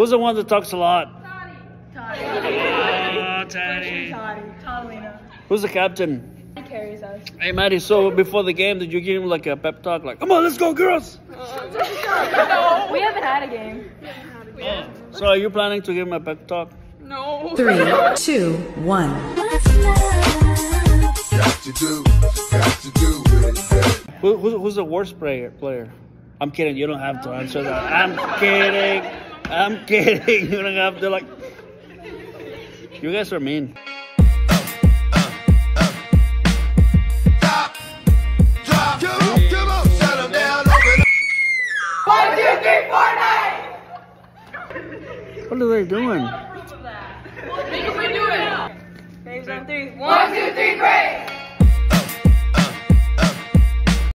Who's the one that talks a lot? Toddy. Oh, Teddy. Toddalina. Who's the captain? He carries us. Hey, Maddie, so before the game, did you give him like a pep talk? Like, come on, let's go, girls! No. We haven't had a game. Oh. So are you planning to give him a pep talk? No. 3, 2, 1. Who's the worst player? I'm kidding. You don't have to answer that. I'm kidding. You don't have to, like. You guys are mean. What are they doing? Braves on 3. 1, 2, 3, Braves!